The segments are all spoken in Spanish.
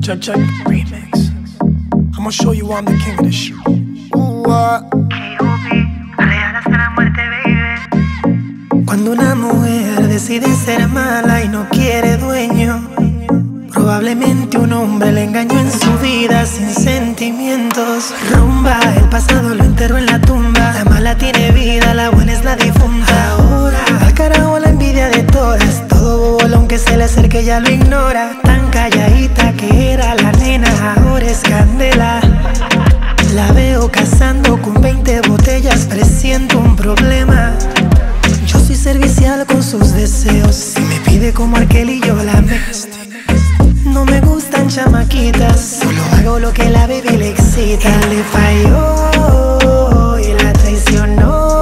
Check, check, remix. I'ma show you I'm the king of this shit. Hasta la muerte, baby. Cuando una mujer decide ser mala y no quiere dueño, probablemente un hombre le engañó en su vida sin sentimientos. Rumba, el pasado lo enterró en la tumba. La mala tiene vida, la buena es la difunta. Ahora, al carajo la envidia de todas. Todo bolón que se le acerque ya lo ignora. Tan calladita que era la nena, ahora es candela. La veo cazando con 20 botellas, presiento un problema. Yo soy servicial con sus deseos. Si me pide como aquel y yo la me. No me gustan chamaquitas, solo hago lo que la baby le excita. Él le falló y la traicionó.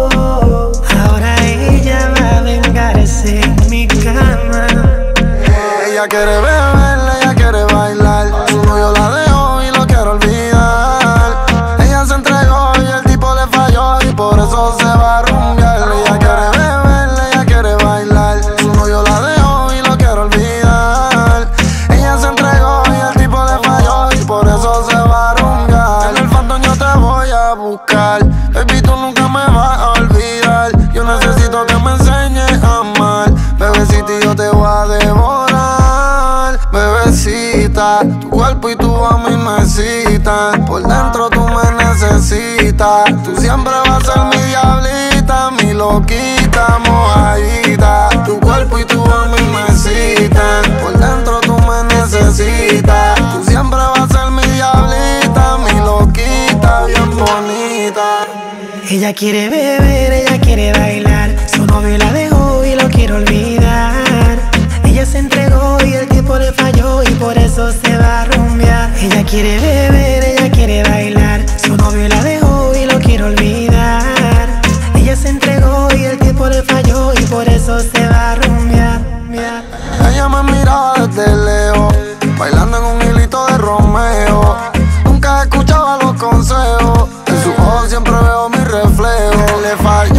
Ahora ella va a vengarse en mi cama. Ella quiere beber, ella quiere bailar. Su novio la dejó y lo quiere olvidar. Ella se entregó y el tipo le falló y por eso se va a rumbear. Ella quiere beber, ella quiere bailar. Su novio la dejó y lo quiere olvidar. Ella se entregó y el tipo le falló y por eso se va a rumbear. En el fandom yo te voy a buscar, baby, tú nunca me vas a olvidar. Yo necesito que me enseñes a amar, bebecita, y yo te voy a devorar. Bebecita, tu cuerpo y tu a mí me citan. Por dentro tú me necesitas. Tú siempre vas a ser mi diablita, mi loquita, mojadita. Tu cuerpo y tu a mí me citan. Por dentro tú me necesitas. Tú siempre vas a ser mi diablita, mi loquita, bien bonita. Ella quiere beber, ella quiere bailar. Su novio la dejó y lo quiere olvidar. Ella se entregó y el tipo le falló y por eso se va a rumbear. Ella quiere beber, ella quiere bailar. Su novio la dejó y lo quiere olvidar. Ella se entregó y el tipo le falló y por eso se va a rumbear. Ella me miraba desde lejos, bailando en un hilito de Romeo. Nunca escuchaba los consejos, en sus ojos siempre veo mi reflejo. Le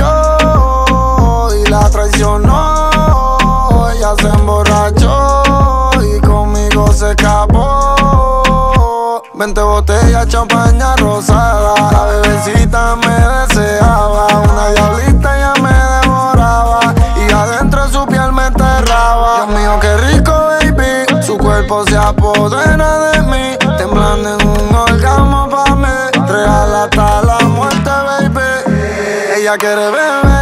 falló y la traicionó. Ella se emborrachó y conmigo se escapó. 20 botellas, champaña rosada. La bebecita me deseaba. Una diablita ya me devoraba y adentro de su piel me enterraba. Dios mío, qué rico, baby. Su cuerpo se apodera de mí, temblando en un orgasmo pa' mí. Real hasta la muerte, baby. Ella quiere beber,